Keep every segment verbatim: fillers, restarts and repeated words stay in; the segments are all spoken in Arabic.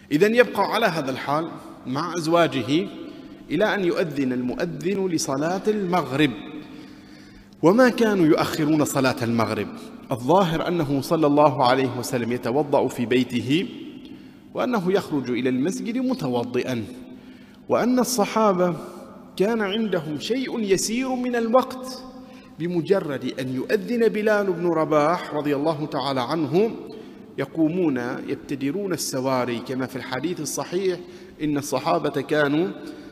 إذن يبقى على هذا الحال مع أزواجه إلى أن يؤذن المؤذن لصلاة المغرب. وما كانوا يؤخرون صلاة المغرب. الظاهر أنه صلى الله عليه وسلم يتوضأ في بيته، وأنه يخرج إلى المسجد متوضئا، وأن الصحابة كان عندهم شيء يسير من الوقت، بمجرد أن يؤذن بلال بن رباح رضي الله تعالى عنه يقومون يبتدرون السواري، كما في الحديث الصحيح إن الصحابة كانوا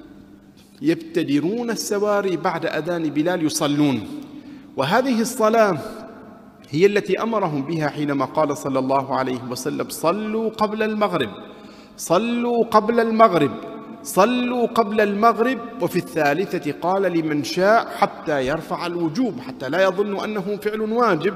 يبتدرون السواري بعد أذان بلال يصلون. وهذه الصلاة هي التي أمرهم بها حينما قال صلى الله عليه وسلم: صلوا قبل المغرب، صلوا قبل المغرب، صلوا قبل المغرب. وفي الثالثة قال: لمن شاء، حتى يرفع الوجوب، حتى لا يظن أنه فعل واجب،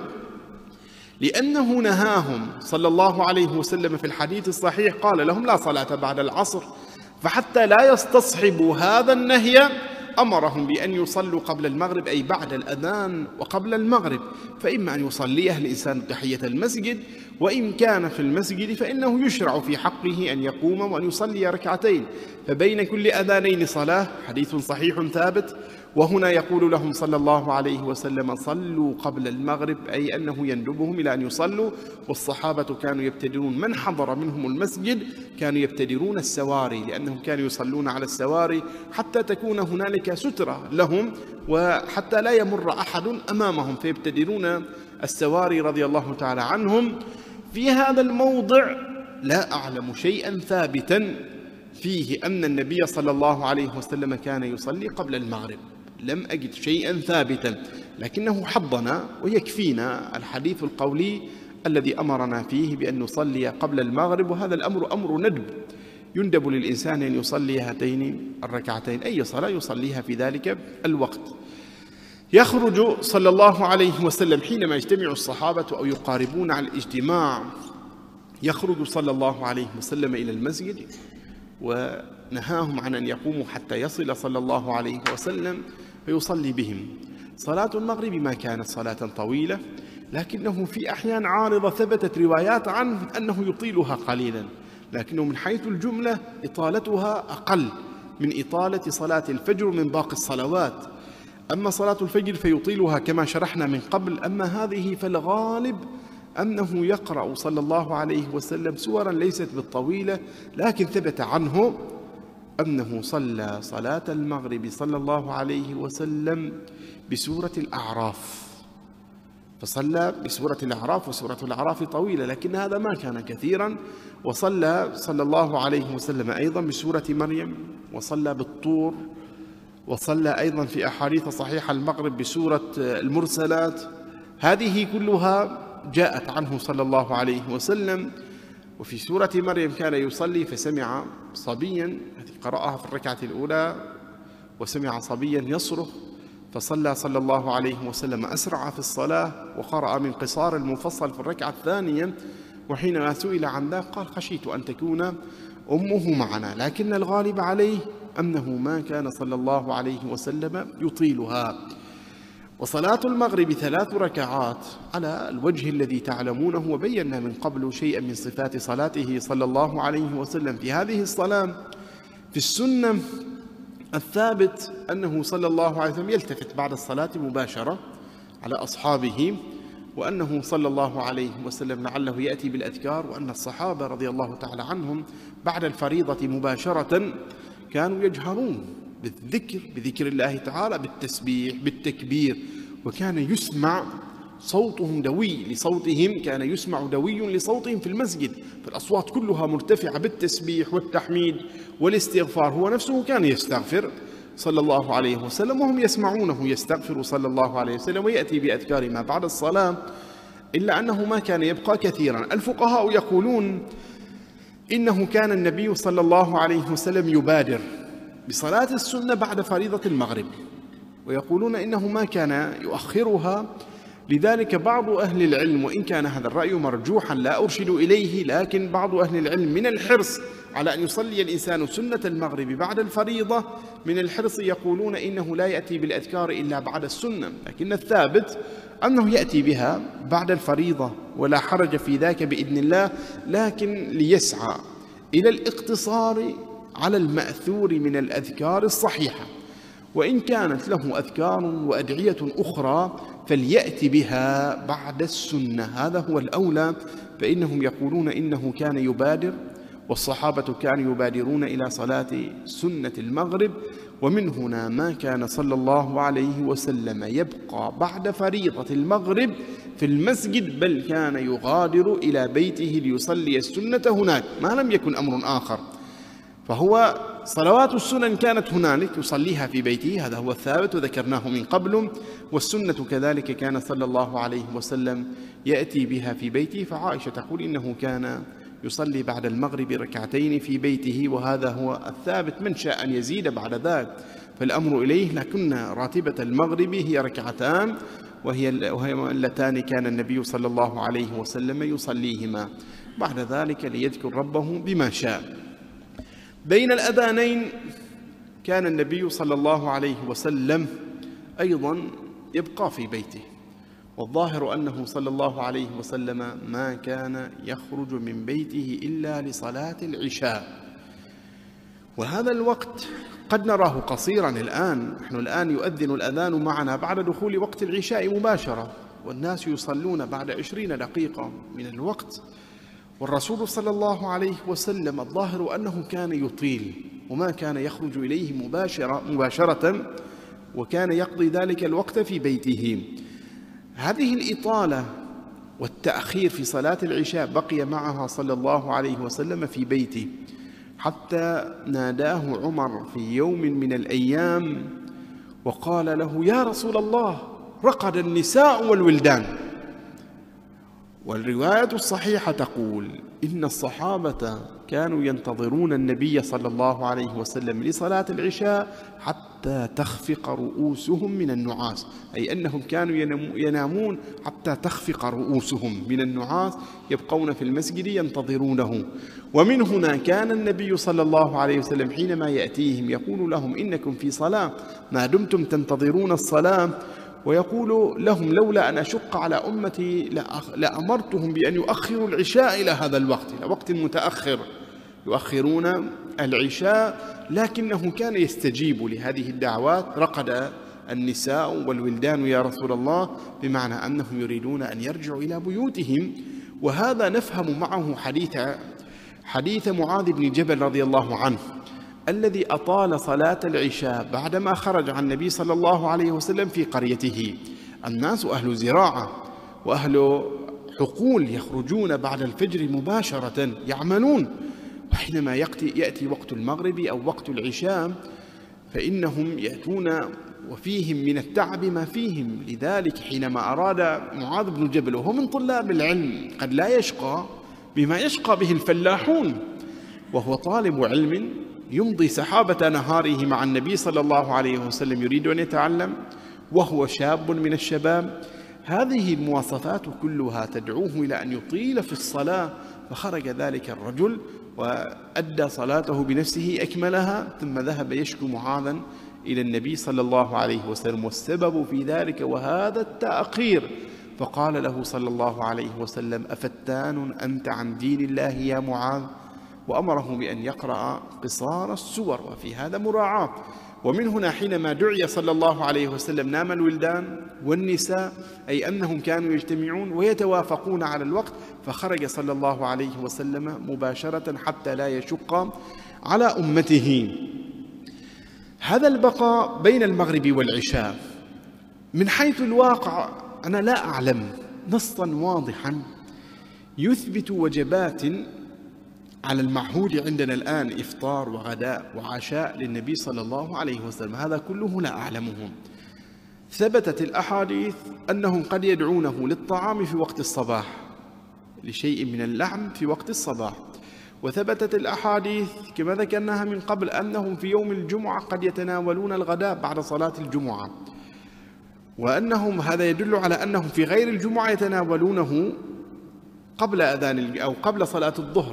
لأنه نهاهم صلى الله عليه وسلم في الحديث الصحيح، قال لهم: لا صلاة بعد العصر. فحتى لا يستصحبوا هذا النهي أمرهم بأن يصلوا قبل المغرب، أي بعد الأذان وقبل المغرب. فإما أن يصليه الإنسان تحية المسجد، وإن كان في المسجد فإنه يشرع في حقه أن يقوم وأن يصلي ركعتين، فبين كل أذانين صلاة، حديث صحيح ثابت. وهنا يقول لهم صلى الله عليه وسلم: صلوا قبل المغرب، أي أنه يندبهم إلى أن يصلوا. والصحابة كانوا يبتدرون، من حضر منهم المسجد كانوا يبتدرون السواري، لأنهم كانوا يصلون على السواري حتى تكون هنالك سترة لهم، وحتى لا يمر أحد أمامهم، فيبتدرون السواري رضي الله تعالى عنهم. في هذا الموضع لا أعلم شيئا ثابتا فيه أن النبي صلى الله عليه وسلم كان يصلي قبل المغرب، لم أجد شيئا ثابتا، لكنه حضنا ويكفينا الحديث القولي الذي أمرنا فيه بأن نصلي قبل المغرب. وهذا الأمر أمر ندب، يندب للإنسان أن يصلي هاتين الركعتين، أي صلاة يصليها في ذلك الوقت. يخرج صلى الله عليه وسلم حينما يجتمع الصحابة أو يقاربون على الاجتماع، يخرج صلى الله عليه وسلم إلى المسجد، ونهاهم عن أن يقوموا حتى يصل صلى الله عليه وسلم فيصلي بهم. صلاة المغرب ما كانت صلاة طويلة، لكنه في أحيان عارضة ثبتت روايات عنه أنه يطيلها قليلا، لكنه من حيث الجملة إطالتها أقل من إطالة صلاة الفجر من باقي الصلوات. أما صلاة الفجر فيطيلها كما شرحنا من قبل، أما هذه فالغالب أنه يقرأ صلى الله عليه وسلم سورا ليست بالطويلة، لكن ثبت عنه أنه صلى صلاة المغرب صلى الله عليه وسلم بسورة الأعراف، فصلى بسورة الأعراف، وسورة الأعراف طويلة لكن هذا ما كان كثيرا. وصلى صلى الله عليه وسلم أيضا بسورة مريم، وصلى بالطور، وصلى أيضا في أحاديث صحيحة المغرب بسورة المرسلات. هذه كلها جاءت عنه صلى الله عليه وسلم. وفي سورة مريم كان يصلي فسمع صبيا، هذه قرأها في الركعة الأولى، وسمع صبيا يصرخ، فصلى صلى الله عليه وسلم أسرع في الصلاة، وقرأ من قصار المفصل في الركعة الثانية. وحينما سئل عن ذلك قال: خشيت أن تكون أمه معنا، لكن الغالب عليه أنه ما كان صلى الله عليه وسلم يطيلها. وصلاة المغرب ثلاث ركعات على الوجه الذي تعلمونه، وبينا من قبل شيئا من صفات صلاته صلى الله عليه وسلم في هذه الصلاة. في السنة الثابت أنه صلى الله عليه وسلم يلتفت بعد الصلاة مباشرة على أصحابه، وأنه صلى الله عليه وسلم لعله يأتي بالأذكار، وأن الصحابة رضي الله تعالى عنهم بعد الفريضة مباشرة كانوا يجهرون بالذكر، بذكر الله تعالى، بالتسبيح، بالتكبير، وكان يسمع صوتهم دوي لصوتهم، كان يسمع دوي لصوتهم في المسجد، فالأصوات كلها مرتفعة بالتسبيح والتحميد والاستغفار. هو نفسه كان يستغفر صلى الله عليه وسلم، وهم يسمعونه يستغفر صلى الله عليه وسلم، ويأتي بأذكار ما بعد الصلاة، إلا أنه ما كان يبقى كثيرا. الفقهاء يقولون إنه كان النبي صلى الله عليه وسلم يبادر بصلاة السنة بعد فريضة المغرب، ويقولون إنه ما كان يؤخرها. لذلك بعض أهل العلم، وإن كان هذا الرأي مرجوحا لا أرشد إليه، لكن بعض أهل العلم من الحرص على أن يصلي الإنسان سنة المغرب بعد الفريضة، من الحرص يقولون إنه لا يأتي بالأذكار إلا بعد السنة، لكن الثابت أنه يأتي بها بعد الفريضة، ولا حرج في ذاك بإذن الله، لكن ليسعى إلى الاقتصار على المأثور من الأذكار الصحيحة، وإن كانت له أذكار وأدعية أخرى فليأتي بها بعد السنة، هذا هو الأولى. فإنهم يقولون إنه كان يبادر، والصحابة كانوا يبادرون إلى صلاة سنة المغرب، ومن هنا ما كان صلى الله عليه وسلم يبقى بعد فريضة المغرب في المسجد، بل كان يغادر إلى بيته ليصلي السنة هناك، ما لم يكن أمر آخر. فهو صلوات السنن كانت هنالك يصليها في بيته، هذا هو الثابت وذكرناه من قبل. والسنة كذلك كان صلى الله عليه وسلم يأتي بها في بيته، فعائشة تقول إنه كان يصلي بعد المغرب ركعتين في بيته، وهذا هو الثابت. من شاء أن يزيد بعد ذلك فالأمر إليه، لكن راتبة المغرب هي ركعتان، وهي اللتان كان النبي صلى الله عليه وسلم يصليهما، بعد ذلك ليذكر ربه بما شاء. بين الأذانين كان النبي صلى الله عليه وسلم أيضا يبقى في بيته، والظاهر أنه صلى الله عليه وسلم ما كان يخرج من بيته إلا لصلاة العشاء، وهذا الوقت قد نراه قصيرا الآن. نحن الآن يؤذن الأذان معنا بعد دخول وقت العشاء مباشرة، والناس يصلون بعد عشرين دقيقة من الوقت، والرسول صلى الله عليه وسلم الظاهر أنه كان يطيل وما كان يخرج إليه مباشرة, مباشرة وكان يقضي ذلك الوقت في بيته. هذه الإطالة والتأخير في صلاة العشاء بقي معها صلى الله عليه وسلم في بيته، حتى ناداه عمر في يوم من الأيام وقال له: يا رسول الله، رقد النساء والولدان. والرواية الصحيحة تقول إن الصحابة كانوا ينتظرون النبي صلى الله عليه وسلم لصلاة العشاء حتى تخفق رؤوسهم من النعاس، أي أنهم كانوا ينامون حتى تخفق رؤوسهم من النعاس، يبقون في المسجد ينتظرونه. ومن هنا كان النبي صلى الله عليه وسلم حينما يأتيهم يقول لهم: إنكم في صلاة ما دمتم تنتظرون الصلاة، ويقول لهم: لولا أن أشق على أمتي لأمرتهم بأن يؤخروا العشاء إلى هذا الوقت، إلى وقت متأخر، يؤخرون العشاء. لكنه كان يستجيب لهذه الدعوات. رقد النساء والولدان يا رسول الله، بمعنى أنهم يريدون أن يرجعوا إلى بيوتهم. وهذا نفهم معه حديث حديث معاذ بن جبل رضي الله عنه، الذي أطال صلاة العشاء بعدما خرج عن النبي صلى الله عليه وسلم في قريته. الناس أهل زراعة وأهل حقول يخرجون بعد الفجر مباشرة يعملون، وحينما يأتي وقت المغرب أو وقت العشاء فإنهم يأتون وفيهم من التعب ما فيهم. لذلك حينما أراد معاذ بن جبل وهو من طلاب العلم قد لا يشقى بما يشقى به الفلاحون، وهو طالب علم يمضي سحابة نهاره مع النبي صلى الله عليه وسلم يريد أن يتعلم، وهو شاب من الشباب، هذه المواصفات كلها تدعوه إلى أن يطيل في الصلاة. فخرج ذلك الرجل وأدى صلاته بنفسه أكملها، ثم ذهب يشكو معاذا إلى النبي صلى الله عليه وسلم، والسبب في ذلك وهذا التأخير. فقال له صلى الله عليه وسلم: أفتان أنت عن دين الله يا معاذ؟ وأمره بأن يقرأ قصار السور، وفي هذا مراعاة. ومن هنا حينما دعي صلى الله عليه وسلم نام الولدان والنساء، أي أنهم كانوا يجتمعون ويتوافقون على الوقت، فخرج صلى الله عليه وسلم مباشرة حتى لا يشق على أمته. هذا البقاء بين المغرب والعشاء من حيث الواقع أنا لا أعلم نصا واضحا يثبت وجبات على المعهود عندنا الآن، إفطار وغداء وعشاء للنبي صلى الله عليه وسلم، هذا كله لا أعلمه. ثبتت الأحاديث أنهم قد يدعونه للطعام في وقت الصباح، لشيء من اللحم في وقت الصباح. وثبتت الأحاديث كما ذكرناها من قبل أنهم في يوم الجمعة قد يتناولون الغداء بعد صلاة الجمعة، وأنهم هذا يدل على أنهم في غير الجمعة يتناولونه قبل أذان أو قبل صلاة الظهر.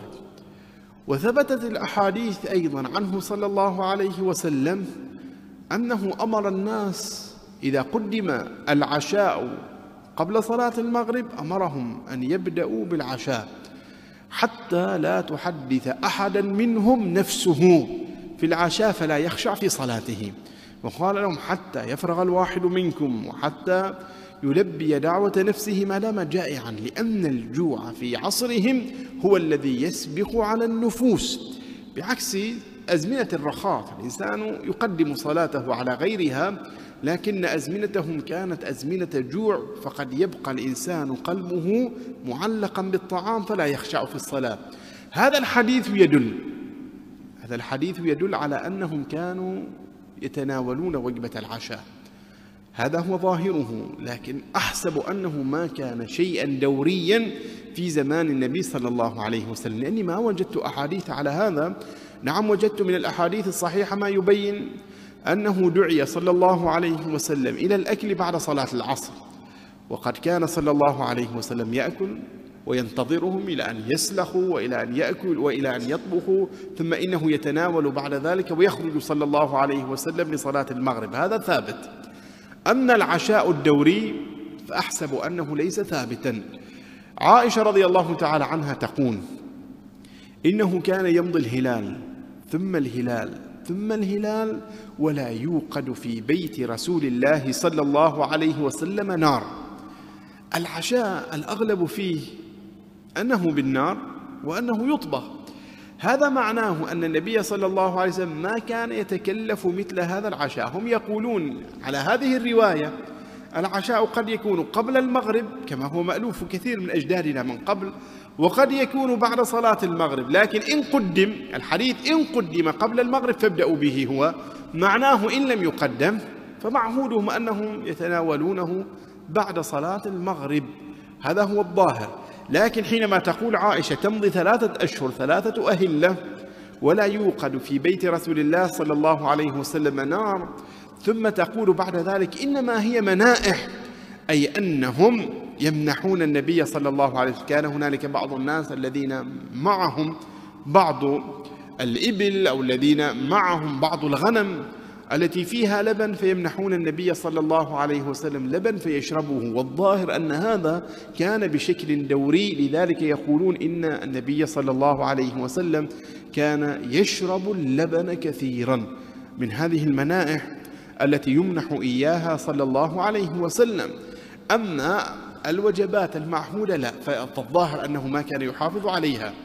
وثبتت الأحاديث أيضا عنه صلى الله عليه وسلم أنه أمر الناس إذا قدم العشاء قبل صلاة المغرب أمرهم أن يبدأوا بالعشاء، حتى لا تحدث أحدا منهم نفسه في العشاء فلا يخشع في صلاته. وقال لهم حتى يفرغ الواحد منكم وحتى يلبي دعوة نفسه ما دام جائعا، لأن الجوع في عصرهم هو الذي يسبق على النفوس، بعكس أزمنة الرخاء الإنسان يقدم صلاته على غيرها، لكن أزمنتهم كانت أزمنة جوع، فقد يبقى الإنسان قلبه معلقا بالطعام فلا يخشع في الصلاة. هذا الحديث يدل هذا الحديث يدل على أنهم كانوا يتناولون وجبة العشاء، هذا هو ظاهره، لكن أحسب أنه ما كان شيئا دوريا في زمان النبي صلى الله عليه وسلم، لأني ما وجدت أحاديث على هذا. نعم وجدت من الأحاديث الصحيحة ما يبين أنه دعي صلى الله عليه وسلم إلى الأكل بعد صلاة العصر، وقد كان صلى الله عليه وسلم يأكل وينتظرهم إلى أن يسلخوا وإلى أن يأكل وإلى أن يطبخوا، ثم إنه يتناول بعد ذلك ويخرج صلى الله عليه وسلم لصلاة المغرب، هذا ثابت. أما العشاء الدوري فأحسب أنه ليس ثابتا. عائشة رضي الله تعالى عنها تقول إنه كان يمضي الهلال ثم الهلال ثم الهلال ولا يوقد في بيت رسول الله صلى الله عليه وسلم نار. العشاء الأغلب فيه أنه بالنار وأنه يطبخ، هذا معناه أن النبي صلى الله عليه وسلم ما كان يتكلف مثل هذا العشاء. هم يقولون على هذه الرواية العشاء قد يكون قبل المغرب كما هو مألوف كثير من أجدادنا من قبل، وقد يكون بعد صلاة المغرب، لكن إن قدم الحديث إن قدم قبل المغرب فابدأوا به، هو معناه إن لم يقدم فمعهودهم أنهم يتناولونه بعد صلاة المغرب، هذا هو الظاهر. لكن حينما تقول عائشة تمضي ثلاثة أشهر ثلاثة أهلة ولا يوقد في بيت رسول الله صلى الله عليه وسلم نار، ثم تقول بعد ذلك إنما هي منائح، أي أنهم يمنحون النبي صلى الله عليه وسلم. كان هنالك بعض الناس الذين معهم بعض الإبل أو الذين معهم بعض الغنم التي فيها لبن، فيمنحون النبي صلى الله عليه وسلم لبن فيشربه، والظاهر أن هذا كان بشكل دوري، لذلك يقولون إن النبي صلى الله عليه وسلم كان يشرب اللبن كثيرا من هذه المنائح التي يمنح إياها صلى الله عليه وسلم. أما الوجبات المعهودة لا، فالظاهر أنه ما كان يحافظ عليها.